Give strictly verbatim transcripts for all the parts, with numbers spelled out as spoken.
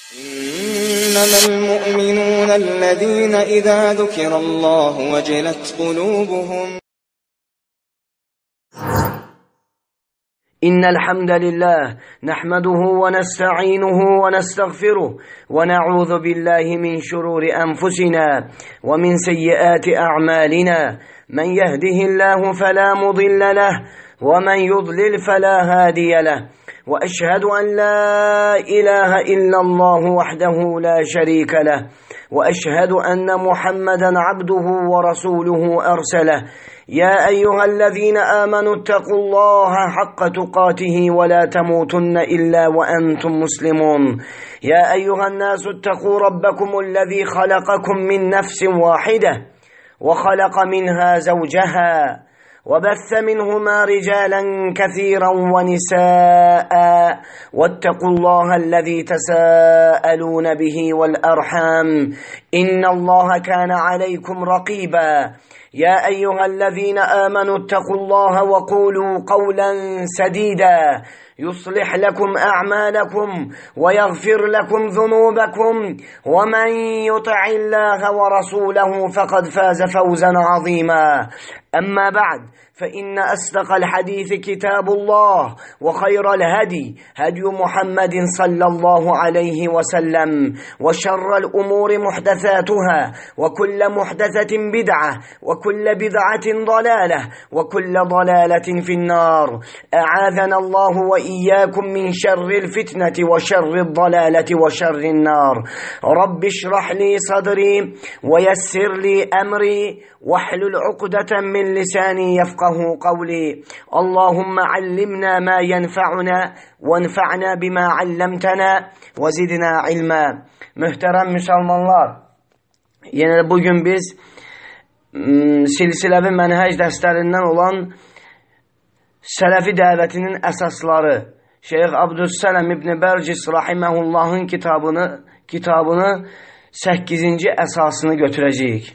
إنما المؤمنون الذين إذا ذكر الله وجلت قلوبهم. إن الحمد لله نحمده ونستعينه ونستغفره ونعوذ بالله من شرور أنفسنا ومن سيئات أعمالنا. من يهده الله فلا مضل له ومن يضلل فلا هادي له، وأشهد أن لا إله إلا الله وحده لا شريك له، وأشهد أن محمدا عبده ورسوله أرسله. يا أيها الذين آمنوا اتقوا الله حق تقاته ولا تموتن إلا وأنتم مسلمون. يا أيها الناس اتقوا ربكم الذي خلقكم من نفس واحدة وخلق منها زوجها وبث منهما رجالا كثيرا ونساء، واتقوا الله الذي تساءلون به والأرحام إن الله كان عليكم رقيبا. يا أيها الذين آمنوا اتقوا الله وقولوا قولا سديدا يصلح لكم أعمالكم ويغفر لكم ذنوبكم، ومن يطع الله ورسوله فقد فاز فوزا عظيما. أما بعد، فإن أصدق الحديث كتاب الله، وخير الهدي هدي محمد صلى الله عليه وسلم، وشر الأمور محدثاتها، وكل محدثة بدعة، وكل بدعة ضلالة، وكل ضلالة في النار. أعاذنا الله وإياكم من شر الفتنة وشر الضلالة وشر النار. رب اشرح لي صدري ويسر لي أمري واحلل عقدة من لساني يفقه قولي. اللهم علمنا ما ينفعنا وانفعنا بما علمتنا وزدنا ilma. Mühterem Müslümanlar, yine bugün biz silsilevi mənhəc dərslərindən olan Sələfi dəvətinin əsasları Şeyx Abdüssələm İbn Bərcis Rahiməhullahın kitabını kitabını səkkizinci əsasını götürəcəyik.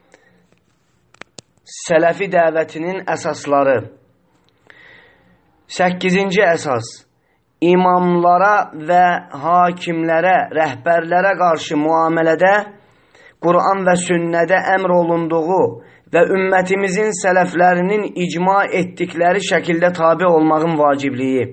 Sələfi dəvətinin əsasları. səkkizinci əsas: İmamlara və hakimlərə, rəhbərlərə qarşı müamilədə Quran və sünnədə əmr olunduğu və ümmətimizin sələflərinin icma etdikləri şəkildə tabi olmağın vacibliyi.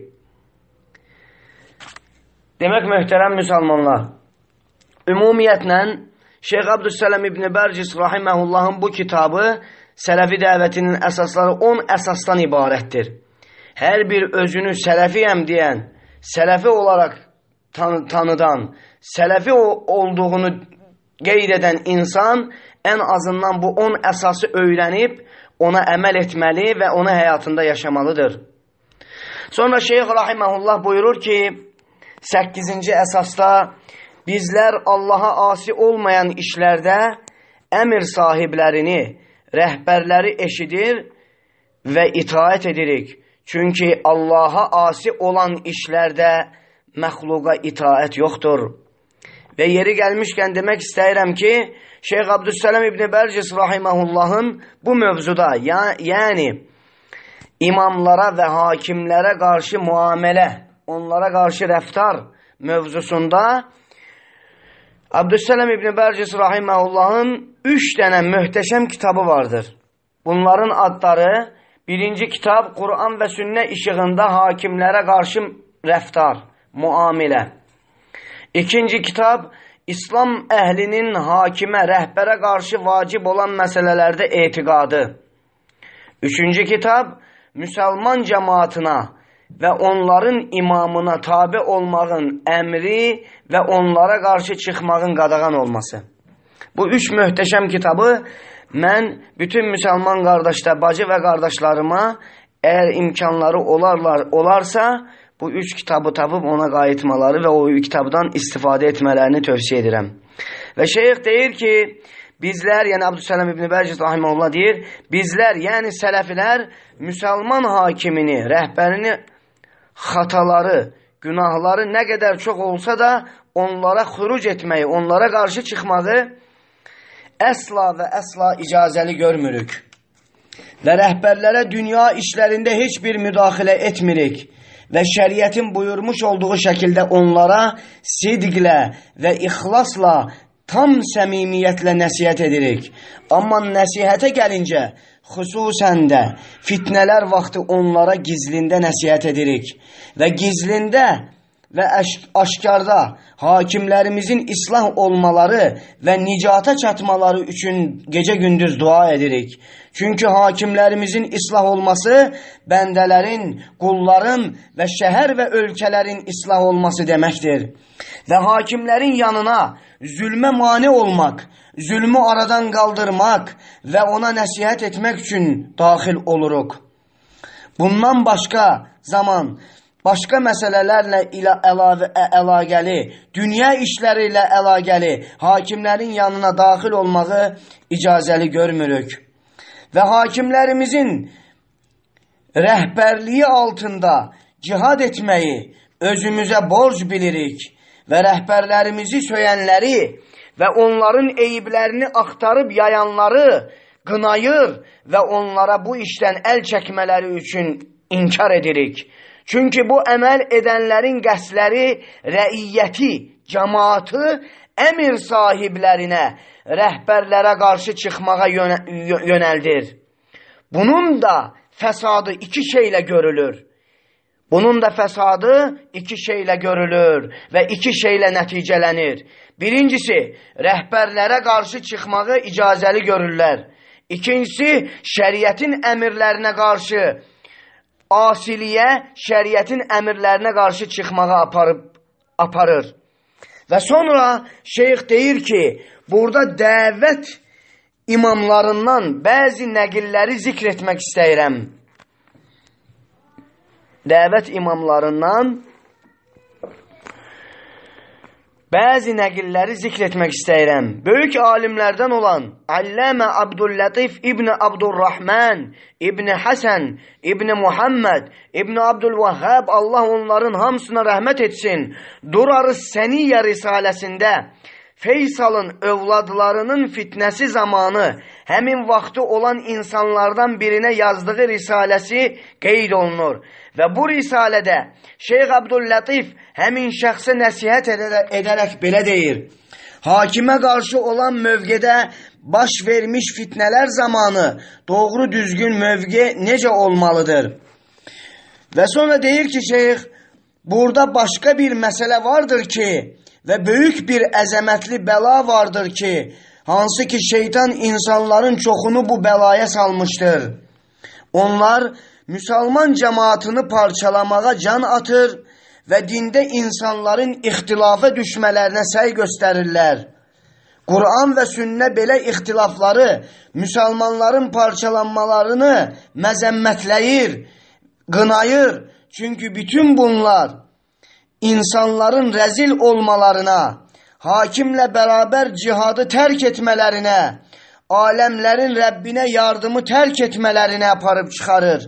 Demək, möhtərəm müsəlmanlar, ümumiyyətlə Şeyx Abdüssələm İbn Bərcis Rahiməhullahın bu kitabı Sələfi dəvətinin əsasları on əsasdan ibarətdir. Hər bir özünü sələfiyəm deyən, sələfi olaraq tan tanıdan, sələfi olduğunu qeyd edən insan ən azından bu on əsası öyrənib ona əməl etməli və onu həyatında yaşamalıdır. Sonra Şeyx Rahiməhullah buyurur ki, səkkizinci əsasda bizlər Allaha asi olmayan işlərdə əmr sahiblərini, rəhbərləri eşidir və itaət edirik. Çünki Allaha asi olan işlərdə məxluqa itaət yoxdur. Və yeri gəlmişkən demək istəyirəm ki, Şeyx Abdüssələm İbn Bərcis Rahiməhullahın bu mövzuda, yəni imamlara və hakimlərə qarşı müamilə, onlara qarşı rəftar mövzusunda Abdüssələm İbn Bərcis Rahiməhullahın üç dənə möhtəşəm kitabı vardır. Bunların adları: birinci kitab Quran və sünnə işığında hakimlərə qarşı rəftar, müamilə. İkinci kitab İslam əhlinin hakimə, rəhbərə qarşı vacib olan məsələlərdə etiqadı. Üçüncü kitab müsəlman cəmaatına və onların imamına tabi olmağın əmri və onlara qarşı çıxmağın qadağan olması. Bu üç möhtəşəm kitabı mən bütün müsəlman qardaşlar, bacı və qardaşlarıma əgər imkanları olarlar, olarsa bu üç kitabı tapıb ona qayıtmaları və o kitabdan istifadə etmələrini tövsiyə edirəm. Və şeyx deyir ki, bizlər, yəni Abdüssələm İbn Bərcis Rahiməhullah deyir, bizlər, yəni sələfilər müsəlman hakimini, rəhbərini, xataları, günahları nə qədər çox olsa da onlara xuruc etməyi, onlara qarşı çıxmağı əsla və əsla icazəli görmürük. Və rəhbərlərə dünya işlərində heç bir müdaxilə etmirik. və şəriətin buyurmuş olduğu şəkildə onlara sidqlə və ixlasla, tam səmimiyyətlə nəsihət edirik. Amma nəsihətə gəlincə, xüsusən də fitnələr vaxtı onlara gizlində nəsihət edirik və gizlində və aşkarda hakimlərimizin islah olmaları və nicata çatmaları üçün gecə-gündüz dua edirik. Çünki hakimlərimizin islah olması bəndələrin, qulların və şəhər və ölkələrin islah olması deməkdir. Və hakimlərin yanına zülmə mane olmaq, zülmü aradan qaldırmaq və ona nəsihət etmək üçün daxil oluruq. Bundan başqa zaman, başqa məsələlərlə ilə əlavə, ə, əlaqəli, dünya işləri ilə əlaqəli hakimlərin yanına daxil olmağı icazəli görmürük. Və hakimlərimizin rəhbərliyi altında cihad etməyi özümüzə borc bilirik və rəhbərlərimizi söyənləri və onların eyiblərini axtarıb yayanları qınayır və onlara bu işdən əl çəkmələri üçün inkar edirik. Çünki bu əməl edənlərin qəsləri rəiyyəti, cəmaatı, əmir sahiblərinə, rəhbərlərə qarşı çıxmağa yönəldir. Bunun da fəsadı iki şeylə görülür. Bunun da fəsadı iki şeylə görülür və iki şeylə nəticələnir. Birincisi, rəhbərlərə qarşı çıxmağı icazəli görürlər. İkincisi, şəriətin əmirlərinə qarşı, asiliyə, şəriətin əmirlərinə qarşı çıxmağa aparıb, aparır. Və sonra şeyx deyir ki, burada dəvət imamlarından bəzi nəqilləri zikr etmək istəyirəm. Dəvət imamlarından bəzi nəqilləri zikr etmək istəyirəm. Böyük alimlərdən olan Alləmə Abdüllatif İbni Abdurrahman, İbni Həsən, İbni Muhammed, İbni Abdülvahhab, Allah onların hamısına rəhmət etsin, Durar-ı Səniyyə risaləsində Feysalın övladlarının fitnəsi zamanı həmin vaxtı olan insanlardan birinə yazdığı risaləsi qeyd olunur. Və bu risalədə Şeyx Abdüllatif həmin şəxsə nəsihət edərək belə deyir: hakimə qarşı olan mövqedə baş vermiş fitnələr zamanı doğru düzgün mövqe necə olmalıdır? Və sonra deyir ki, şeyx, burada başqa bir məsələ vardır ki, və böyük bir əzəmətli bəla vardır ki, hansı ki şeytan insanların çoxunu bu bəlaya salmışdır. Onlar müsəlman cəmaatını parçalamağa can atır və dində insanların ixtilafa düşmələrinə səy göstərirlər. Quran və sünnə belə ixtilafları, müsəlmanların parçalanmalarını məzəmmətləyir, qınayır. Çünki bütün bunlar insanların rəzil olmalarına, hakimlə bərabər cihadı tərk etmələrinə, aləmlərin Rəbbinə yardımı tərk etmələrinə aparıb çıxarır.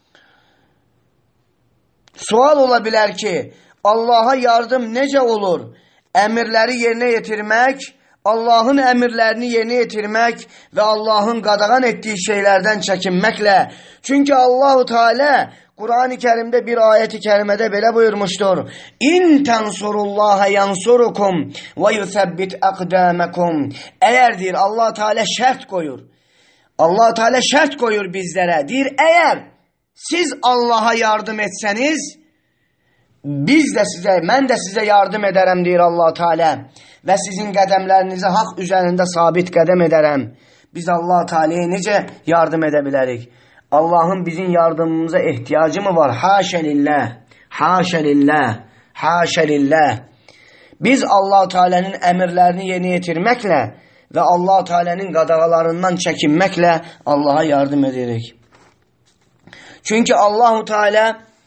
Sual ola bilər ki, Allaha yardım necə olur? Əmirləri yerinə yetirmək, Allahın əmirlərini yerinə yetirmək və Allahın qadağan etdiyi şeylərdən çəkinməklə. Çünki Allah-u Teala Quran-ı Kərimdə bir ayət-i kərimədə belə buyurmuşdur: İn tansurullaha yansurukum və yuthabbit aqdamakum. Əgər deyir, Allah Teala şərt qoyur. Allah Teala şərt qoyur bizlərə. Deyir, əgər siz Allaha yardım etsəniz, biz də sizə, mən də sizə yardım edərəm, deyir Allah Teala. Və sizin qədəmlərinizi haqq üzərində sabit qədəm edərəm. Biz Allah Teala'ya necə yardım edə bilərik? Allahın bizim yardımımıza ehtiyacı mı var? Haşə lillah, haşə lillah, haşə lillah. Biz Allah Teala'nın əmirlərini yerinə yetirməklə və Allah Teala'nın qadağalarından çəkinməklə Allaha yardım edirik. Çünki Allah Teala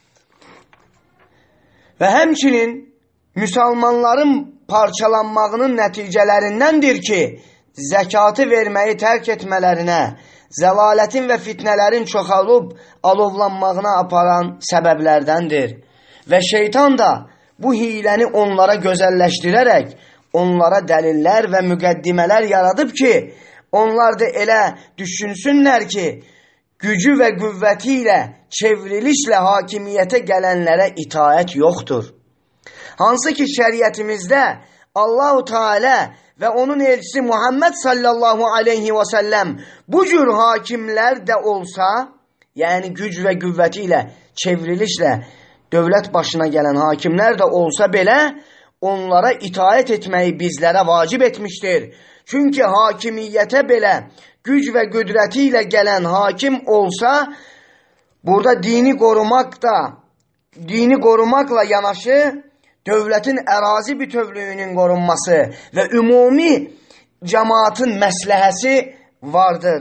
və həmçinin müsəlmanların parçalanmağının nəticələrindəndir ki, zəkatı verməyi tərk etmələrinə, zəlalətin və fitnələrin çoxalıb alovlanmağına aparan səbəblərdəndir. Və şeytan da bu hiləni onlara gözəlləşdirərək, onlara dəlillər və müqəddimələr yaradıb ki, onlar da elə düşünsünlər ki, gücü və qüvvəti ilə çevrilişlə hakimiyyətə gələnlərə itaət yoxdur. Hansı ki şəriətimizdə Allah-u Teala və onun elçisi Muhammed sallallahu aleyhi və səlləm bu cür hakimlər də olsa, yəni güc və qüvvəti ilə çevrilişlə dövlət başına gələn hakimlər də olsa belə, onlara itaət etməyi bizlərə vacib etmişdir. Çünki hakimiyyətə belə güc və qüdrəti ilə gələn hakim olsa, burada dini qorumaq da, dini qorumakla yanaşı, dövlətin ərazi bütövlüyünün qorunması və ümumi cəmaatın məsləhəsi vardır.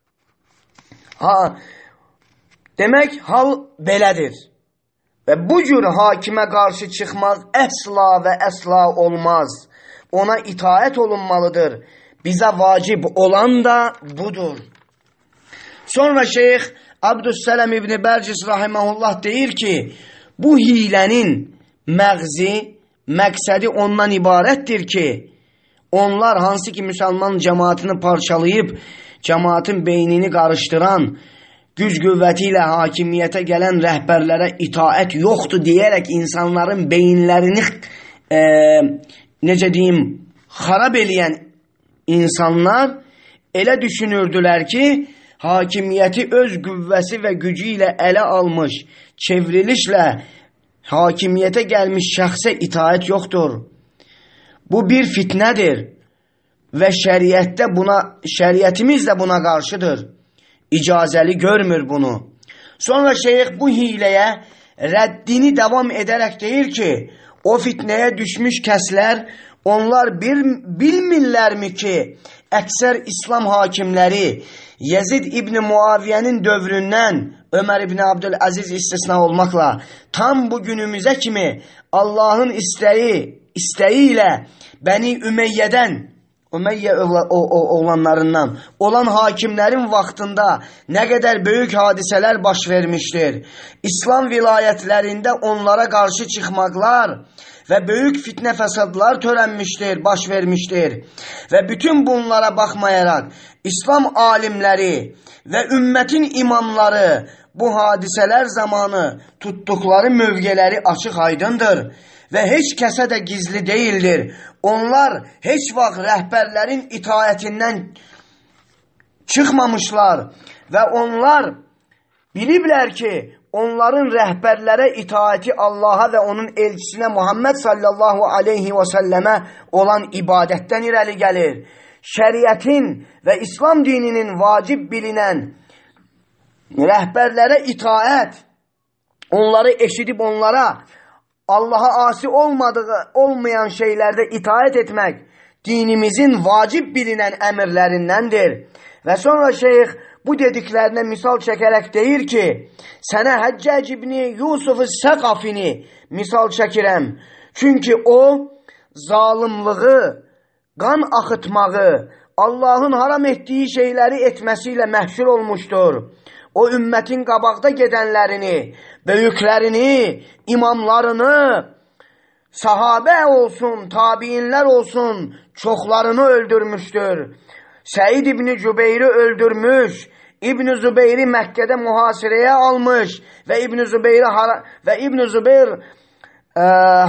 Ha, demək, hal belədir. Və bu cür hakimə qarşı çıxmaq əsla və əsla olmaz. Ona itaət olunmalıdır. Bizə vacib olan da budur. Sonra Şeyx Abdüssələm İbn Bərcis rahiməhullah deyir ki, bu hilənin məğzi, məqsədi ondan ibarətdir ki, onlar hansı ki müsəlman cəmaatını parçalayıb, cəmaatın beynini qarışdıran, güc qüvvəti ilə hakimiyyətə gələn rəhbərlərə itaət yoxdur deyərək insanların beyinlərini e, necə deyim, xarab eləyən insanlar elə düşünürdülər ki, hakimiyyəti öz qüvvəsi və gücü ilə ələ almış, çevrilişlə hakimiyyətə gəlmiş şəxsə itaət yoxdur. Bu bir fitnədir və şəriətdə buna, şəriətimiz də buna qarşıdır. İcazəli görmür bunu. Sonra şeyx bu hiləyə rəddini davam edərək deyir ki, o fitnəyə düşmüş kəslər, onlar bil, bilmirlərmi ki, əksər İslam hakimləri Yezid İbni Muaviyyənin dövründən Ömər İbni Abdüləziz istisna olmaqla tam bu günümüzə kimi Allahın istəyi, istəyi ilə Bəni Ümeyyədən, Ümeyyə oğlanlarından olan hakimlərin vaxtında nə qədər böyük hadisələr baş vermişdir. İslam vilayətlərində onlara qarşı çıxmaqlar və böyük fitnə fəsadlar törənmişdir, baş vermişdir. Və bütün bunlara baxmayaraq, İslam alimləri və ümmətin imamları bu hadisələr zamanı tutduqları mövqeləri açıq aydındır və heç kəsə də gizli deyildir. Onlar heç vaxt rəhbərlərin itaətindən çıxmamışlar və onlar biliblər ki, onların rəhbərlərə itaəti Allaha və onun elçisinə Muhammed sallallahu aleyhi və səlləmə olan ibadətdən irəli gəlir. Şəriətin və İslam dininin vacib bilinən rəhbərlərə itaət, onları eşidib onlara Allaha asi olmadığı, olmayan şeylərdə itaət etmək dinimizin vacib bilinən əmrlərindəndir. Və sonra şeyx bu dediklərinə misal çəkərək deyir ki, sənə Həccac ibn Yusuf Səqafini misal çəkirəm. Çünki o zalımlığı, qan axıtmağı, Allahın haram etdiyi şeyləri etməsi ilə məhşur olmuşdur. O ümmətin qabaqda gedənlərini, böyüklərini, imamlarını, sahabə olsun, tabiinlər olsun, çoxlarını öldürmüşdür. Səid İbni Cübeyri öldürmüş, İbn-i Zübeyri Məkkədə mühasirəyə almış və İbn-i Zübeyri və İbn-i Zübeyr e,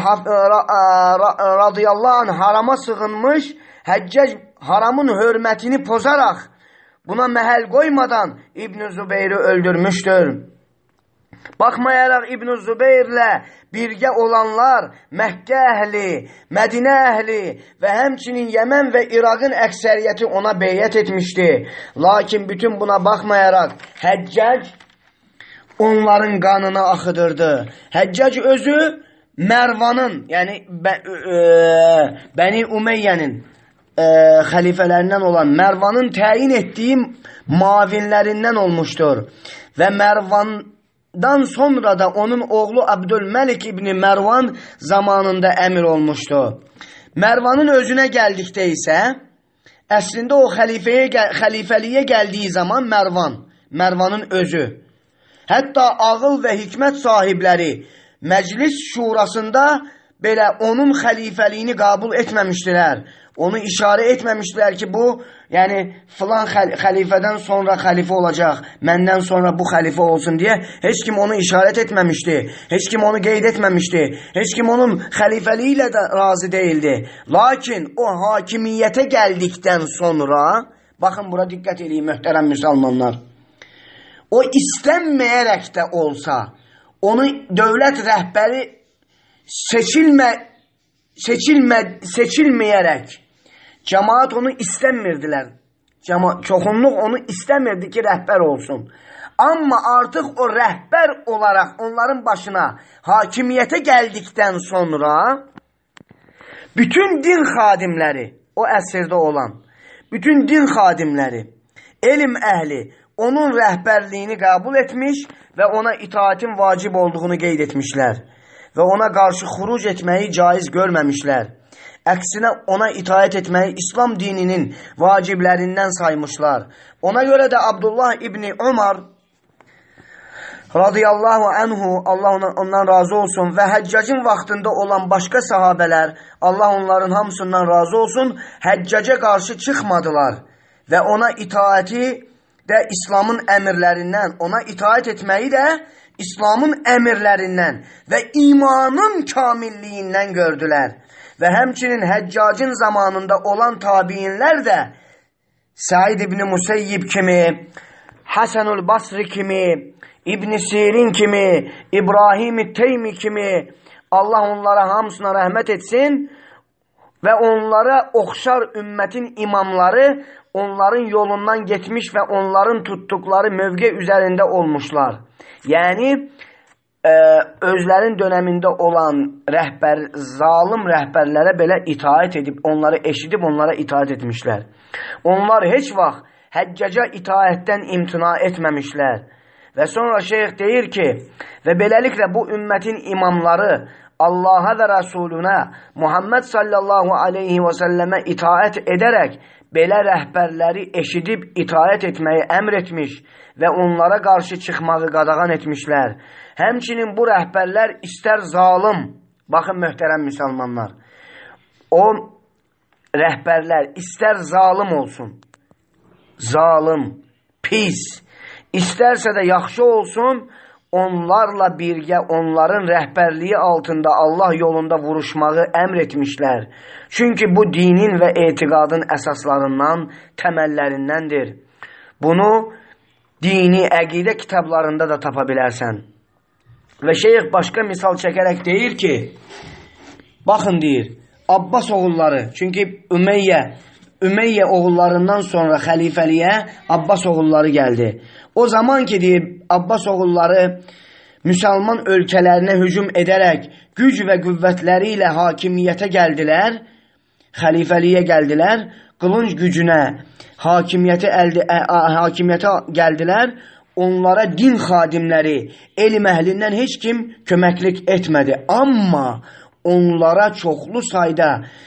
radiyallahu anh harama sığınmış, Həccac haramın hörmətini pozaraq, buna məhəl qoymadan İbn-i Zübeyri öldürmüşdür. Baxmayaraq İbn-i Zübeyrlə birgə olanlar Məkkə əhli, Mədinə əhli və həmçinin Yəmən və İraqın əksəriyyəti ona beyyət etmişdi. Lakin bütün buna baxmayaraq Həccac onların qanını axıdırdı. Həccac özü Mərvanın, yəni Bə, e, Bəni Ümeyyənin e, xəlifələrindən olan Mərvanın təyin etdiyi mavinlərindən olmuşdur. Və Mərvandan sonra da onun oğlu Abdülməlik İbni Mərvan zamanında əmir olmuşdu. Mərvanın özünə gəldikdə isə, əslində o xəlifəyə, xəlifəliyə gəldiyi zaman Mərvan, Mərvanın özü, hətta ağıl və hikmət sahibləri məclis şurasında belə onun xəlifəliyini qəbul etməmişdilər. Onu işarə etməmişdilər ki, bu, yəni filan xəlifədən sonra xəlifə olacaq, məndən sonra bu xəlifə olsun deyə heç kim onu işarət etməmişdi, heç kim onu qeyd etməmişdi, heç kim onun xəlifəliyi ilə də razı deyildi. Lakin o hakimiyyətə gəldikdən sonra, baxın bura diqqət edin möhtərəm müsəlmanlar, o istənməyərək də olsa, onu dövlət rəhbəri seçilmə, seçilmə, seçilməyərək, cəmaat onu istəmirdilər. Cəma çoxunluq onu istəmirdi ki, rəhbər olsun. Amma artıq o rəhbər olaraq onların başına hakimiyyətə gəldikdən sonra bütün din xadimləri, o əsrdə olan, bütün din xadimləri, elm əhli onun rəhbərliyini qəbul etmiş və ona itaatin vacib olduğunu qeyd etmişlər və ona qarşı xuruc etməyi caiz görməmişlər. Əksinə ona itaət etməyi İslam dininin vaciblərindən saymışlar. Ona görə də Abdullah İbni Ömər radiyallahu anhu, Allah ondan razı olsun və Həccacın vaxtında olan başqa sahabələr, Allah onların hamısından razı olsun, Həccaca qarşı çıxmadılar və ona itaəti də İslamın əmirlərindən, ona itaət etməyi də İslamın əmirlərindən və imanın kamilliyindən gördülər. Və həmçinin Həccacın zamanında olan tabiinlər də Said ibn Musayyib kimi, Hasanul Basri kimi, İbn Sirin kimi, İbrahim Teymi kimi, Allah onlara hamısına rəhmət etsin və onlara oxşar ümmətin imamları onların yolundan getmiş və onların tutduqları mövqe üzərində olmuşlar. Yəni, Ee, özlərin dönəmində olan rəhbər, zalim rəhbərlərə belə itaət edib, onları eşidib, onlara itaət etmişlər. Onlar heç vaxt Həccaca itaətdən imtina etməmişlər. Və sonra şeyx deyir ki, və beləliklə bu ümmətin imamları Allaha və Rəsuluna, Muhammed sallallahu aleyhi və səlləmə itaət edərək, belə rəhbərləri eşidib itaət etməyi əmr etmiş və onlara qarşı çıxmağı qadağan etmişlər. Həmçinin bu rəhbərlər istər zalim, baxın möhtərəm müsəlmanlar, o rəhbərlər istər zalim olsun, zalim, pis, istərsə də yaxşı olsun, onlarla birgə onların rəhbərliyi altında Allah yolunda vuruşmağı əmr etmişlər. Çünki bu dinin və etiqadın əsaslarından, təməllərindəndir. Bunu dini əqidə kitablarında da tapa bilərsən. Və şeyx başqa misal çəkərək deyir ki, baxın deyir, Abbas oğulları, çünki Ümeyyə, Ümeyyə oğullarından sonra xəlifəliyə Abbas oğulları gəldi. O zaman ki, deyir, Abbas oğulları müsəlman ölkələrinə hücum edərək güc və qüvvətləri ilə hakimiyyətə gəldilər, xəlifəliyə gəldilər, qılınc gücünə, hakimiyyətə, əldə, ə, ə, hakimiyyətə gəldilər, onlara din xadimləri, elm əhlindən heç kim köməklik etmədi. Amma onlara çoxlu sayda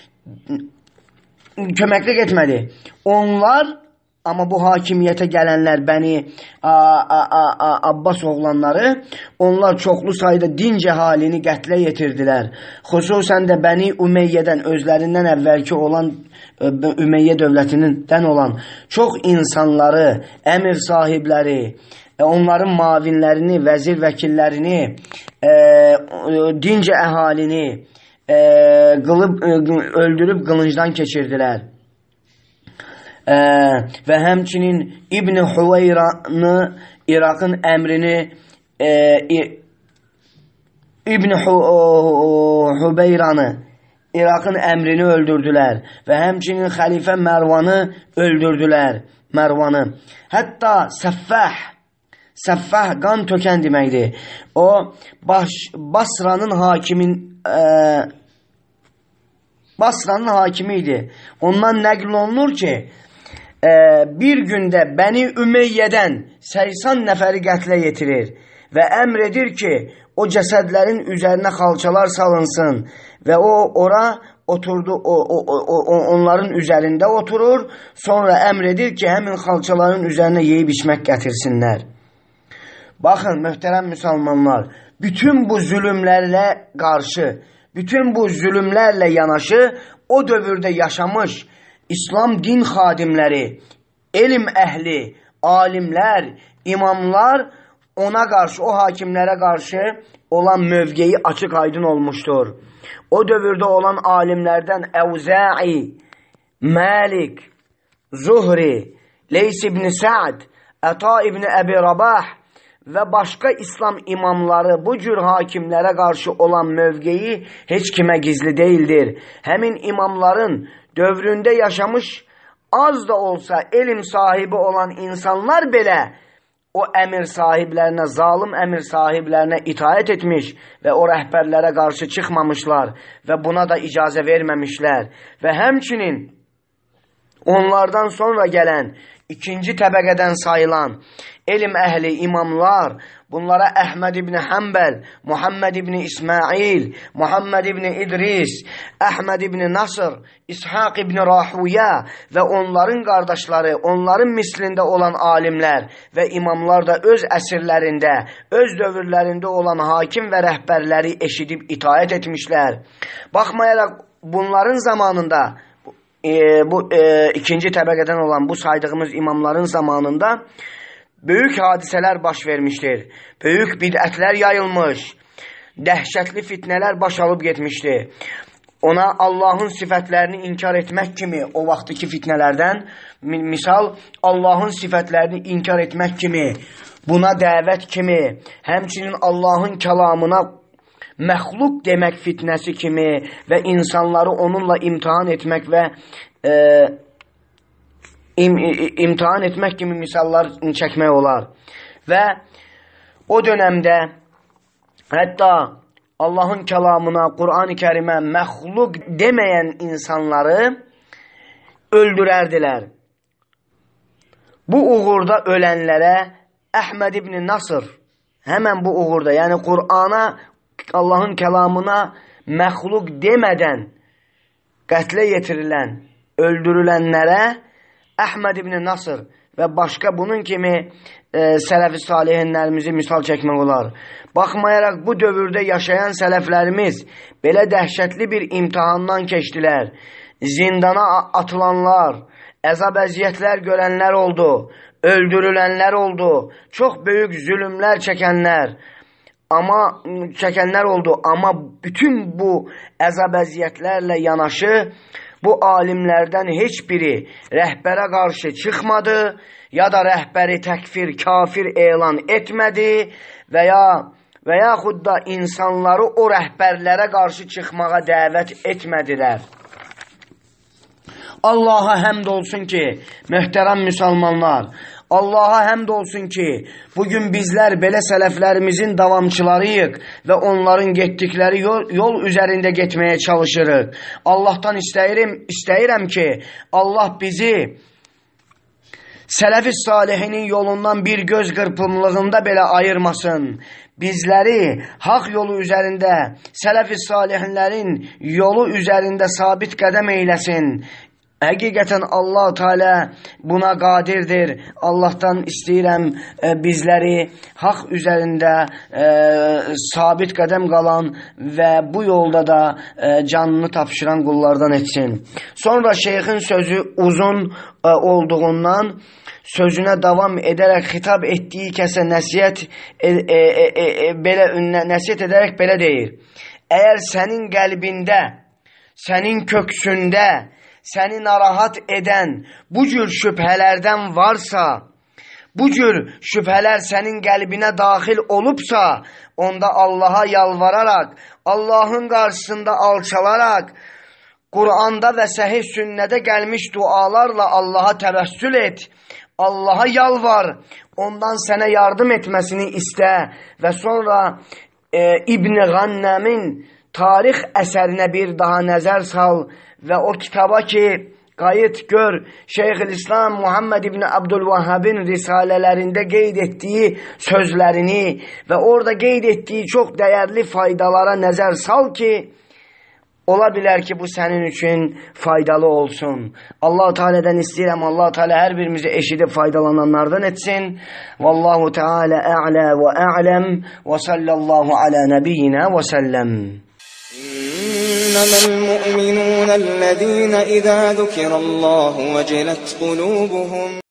köməklik etmədi. Onlar, amma bu hakimiyyətə gələnlər, bəni a, a, a, a, Abbas oğlanları, onlar çoxlu sayda din cəhalini qətlə yetirdilər. Xüsusən də Bəni Ümeyyədən, özlərindən əvvəlki olan Ümeyyə dövlətindən olan çox insanları, əmir sahibləri, onların mavinlərini, vəzir vəkillərini, e, dinc əhalini e, qılıb, e, öldürüb qılıncdan keçirdilər. E, və həmçinin İbn Hüveyranı, İraqın əmrini e, İbn Hüveyranı İraqın əmrini öldürdülər və həmçinin xəlifə Mərvanı öldürdülər. Mərvanı. Hətta Səffəh, Səffəh qan tökən deməkdir. O baş, Basranın hakimin e, Basranın hakimi idi. Ondan nəql olunur ki, e, bir gündə Bəni Ümeyyədən səksən nəfəri qətlə yetirir və əmr edir ki, o cəsədlərin üzərinə xalçalar salınsın və o ora oturdu, o, o, o, o, onların üzərində oturur, sonra əmr edir ki, həmin xalçaların üzərinə yeyib içmək gətirsinlər. Baxın, möhtərəm müsəlmanlar, bütün bu zülümlərlə qarşı, bütün bu zülümlərlə yanaşı, o dövrdə yaşamış İslam din xadimləri, elm əhli, alimlər, imamlar ona qarşı, o hakimlərə qarşı olan mövqeyi açıq aydın olmuşdur. O dövrdə olan alimlərdən Əvzə'i, Məlik, Zuhri, Leys ibn Sa'd, Əta ibn Əbi Rabah və başqa İslam imamları bu cür hakimlərə qarşı olan mövqeyi heç kimə gizli deyildir. Həmin imamların dövründə yaşamış az da olsa elm sahibi olan insanlar belə o əmir sahiblərinə, zalim əmir sahiblərinə itaət etmiş və o rəhbərlərə qarşı çıxmamışlar və buna da icazə verməmişlər. Və həmçinin onlardan sonra gələn ikinci təbəqədən sayılan elm əhli imamlar, bunlara Əhməd ibn Həmbəl, Muhammed ibn İsmail, Muhammed ibn İdris, Əhməd ibn Nasr, İshaq ibn Rahuyə və onların qardaşları, onların mislində olan alimlər və imamlar da öz əsrlərində, öz dövrlərində olan hakim və rəhbərləri eşidib itaət etmişlər. Baxmayaraq bunların zamanında, e, bu e, ikinci təbəqədən olan bu saydığımız imamların zamanında böyük hadisələr baş vermişdir. Böyük bidətlər yayılmış, dəhşətli fitnələr baş alıb getmişdir. Ona Allahın sifətlərini inkar etmək kimi o vaxtdakı fitnələrdən, misal Allahın sifətlərini inkar etmək kimi, buna dəvət kimi, həmçinin Allahın kəlamına məxluq demək fitnəsi kimi və insanları onunla imtihan etmək və e, İm, imtihan etmək kimi misallar çəkmək olar. Və o dönəmdə hətta Allahın kəlamına, Qur'an-ı Kərimə məxluq deməyən insanları öldürərdilər. Bu uğurda ölənlərə Əhməd ibn Nasr, həmən bu uğurda, yəni Qur'ana, Allahın kəlamına məxluq demədən qətlə yetirilən, öldürülənlərə Əhməd ibn Nasr və başqa bunun kimi e, sələf-i salihinlərimizi misal çəkmək olar. Baxmayaraq bu dövrdə yaşayan sələflərimiz belə dəhşətli bir imtihandan keçdilər. Zindana atılanlar, əzab əziyyətlər görənlər oldu, öldürülənlər oldu, çox böyük zülümlər çəkənlər, amma çəkənlər oldu. Amma bütün bu əzab əziyyətlərlə yanaşı, bu alimlərdən heç biri rəhbərə qarşı çıxmadı, ya da rəhbəri təkfir, kafir elan etmədi və ya və yaxud da insanları o rəhbərlərə qarşı çıxmağa dəvət etmədilər. Allaha həmd olsun ki, möhtərəm müsəlmanlar, Allaha həmd olsun ki, bugün bizlər belə sələflərimizin davamçılarıyıq və onların getdikləri yol, yol üzərində getməyə çalışırıq. Allahdan istəyirəm, istəyirəm ki, Allah bizi sələf-i salihinin yolundan bir göz qırpımlığında belə ayırmasın. Bizləri haq yolu üzərində, sələf-i salihinlərin yolu üzərində sabit qədəm eyləsin. Həqiqətən Allah Teala buna qadirdir. Allahdan istəyirəm e, bizləri haq üzərində e, sabit qədəm qalan və bu yolda da e, canını tapşıran qullardan etsin. Sonra şeyxin sözü uzun e, olduğundan sözünə davam edərək xitab etdiyi kəsə nəsiyyət e, e, e, e, belə nəsiyyət edərək belə deyir: əgər sənin qəlbində, sənin köksündə səni narahat edən bu cür şübhələrdən varsa, bu cür şübhələr sənin qəlbinə daxil olubsa, onda Allaha yalvararaq, Allahın qarşısında alçalaraq, Qur'anda və səhih sünnədə gəlmiş dualarla Allaha təvəssül et, Allaha yalvar, ondan sənə yardım etməsini istə və sonra e, İbn Qannəmin tarix əsərinə bir daha nəzər sal və o kitaba ki, qayıt gör, Şeyxülislam Muhammed ibn Abdülvahhabin risalelərində qeyd etdiyi sözlərini və orada qeyd etdiyi çox dəyərli faydalara nəzər sal ki, ola bilər ki, bu sənin üçün faydalı olsun. Allah-u Teala'dan istəyirəm, Allah-u Teala hər birimizi eşidib faydalananlardan etsin. Vallahu Teala a'la və a'ləm və sallallahu ala nəbiyyina və səlləm. إنما المؤمنون الذين إذا ذكر الله وجلت قلوبهم